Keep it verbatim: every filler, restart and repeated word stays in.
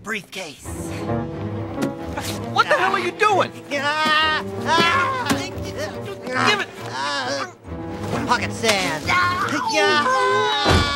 briefcase. What the hell are you doing? Ah, ah, Give it! ah, pocket sand. Yeah.